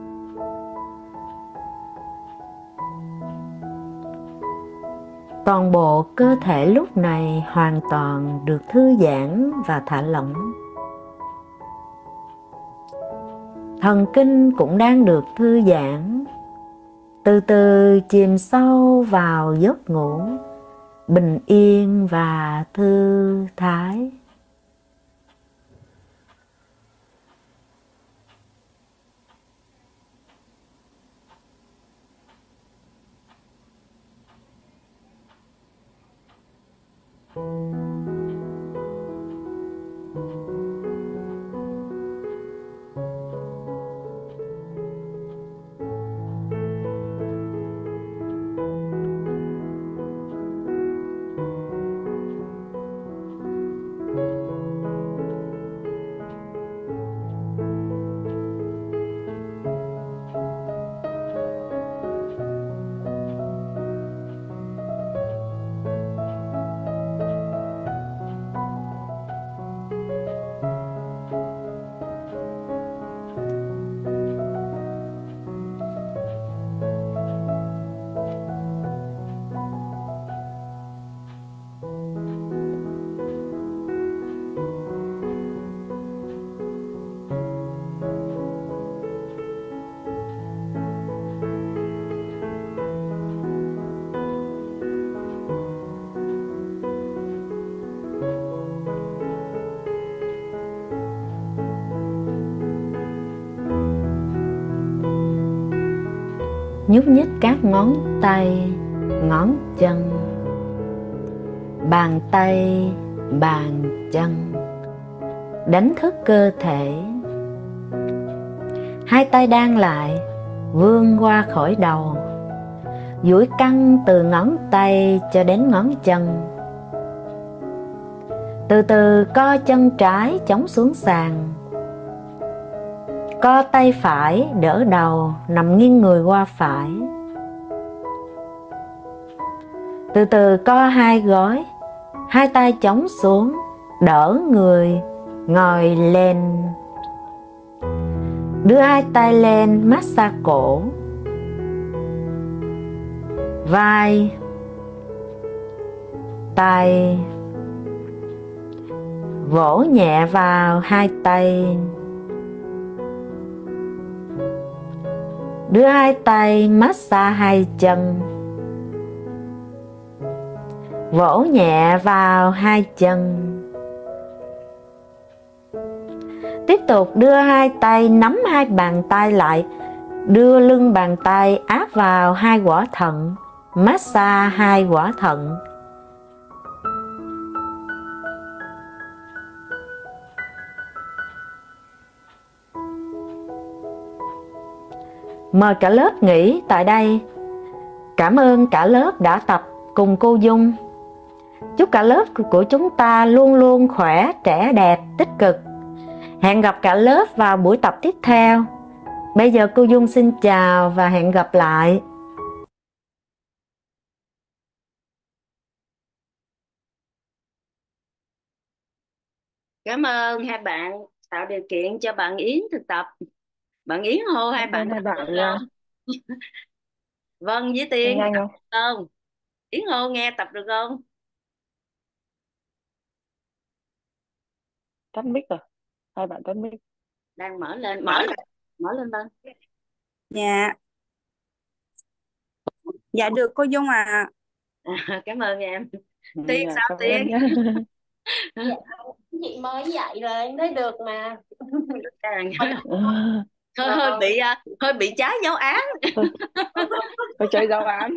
Speaker 4: Toàn bộ cơ thể lúc này hoàn toàn được thư giãn và thả lỏng. Thần kinh cũng đang được thư giãn, từ từ chìm sâu vào giấc ngủ, bình yên và thư thái. nhúc nhích các ngón tay, ngón chân, bàn tay, bàn chân, đánh thức cơ thể. Hai tay đan lại, vươn qua khỏi đầu, duỗi căng từ ngón tay cho đến ngón chân. Từ từ co chân trái chống xuống sàn, co tay phải đỡ đầu, nằm nghiêng người qua phải. Từ từ co hai gối, hai tay chống xuống, đỡ người, ngồi lên. Đưa hai tay lên, massage cổ, vai, tay. Vỗ nhẹ vào hai tay. Đưa hai tay massage hai chân. Vỗ nhẹ vào hai chân. Tiếp tục đưa hai tay nắm hai bàn tay lại, đưa lưng bàn tay áp vào hai quả thận, massage hai quả thận. Mời cả lớp nghỉ tại đây. Cảm ơn cả lớp đã tập cùng cô Dung. Chúc cả lớp của chúng ta luôn luôn khỏe, trẻ đẹp, tích cực. Hẹn gặp cả lớp vào buổi tập tiếp theo. Bây giờ cô Dung xin chào và hẹn gặp lại.
Speaker 2: Cảm ơn hai bạn tạo điều kiện cho bạn Yến thực tập. Bạn Yến hô hai bạn
Speaker 1: hai
Speaker 2: tập
Speaker 1: bạn
Speaker 2: được
Speaker 1: nha.
Speaker 2: không? Vâng, với Tiên
Speaker 1: Nhanh
Speaker 2: tập
Speaker 1: không?
Speaker 2: được không? Yến hô nghe tập được không?
Speaker 1: Tắt mic rồi. Hai bạn tắt mic.
Speaker 2: Đang mở lên, mở lên Vân.
Speaker 3: Dạ. Dạ được cô Dung ạ.
Speaker 2: Cảm ơn em. Tiên
Speaker 1: Dạ,
Speaker 2: sao
Speaker 1: cảm ơn
Speaker 2: Tiên?
Speaker 1: nhé.
Speaker 5: Dạ, chị mới dạy rồi em thấy được mà.
Speaker 2: hơi bị trái giáo án.
Speaker 1: Phải chơi giáo án.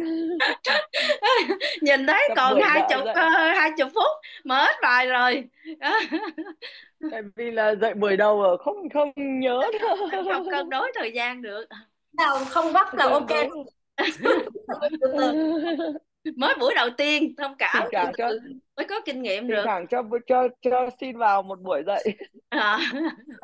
Speaker 2: Nhìn thấy
Speaker 1: Tập
Speaker 2: còn
Speaker 1: buổi
Speaker 2: 20
Speaker 1: dạy.
Speaker 2: 20 phút mà hết bài rồi.
Speaker 1: Tại vì là dạy buổi đầu ở không nhớ nữa.
Speaker 2: Không cân đối thời gian được.
Speaker 5: Đầu không gấp là ok. Từ từ.
Speaker 2: Mới buổi đầu tiên thông cảm,
Speaker 1: Thỉnh thoảng cho
Speaker 2: mới có kinh nghiệm được.
Speaker 1: xin vào một buổi dạy.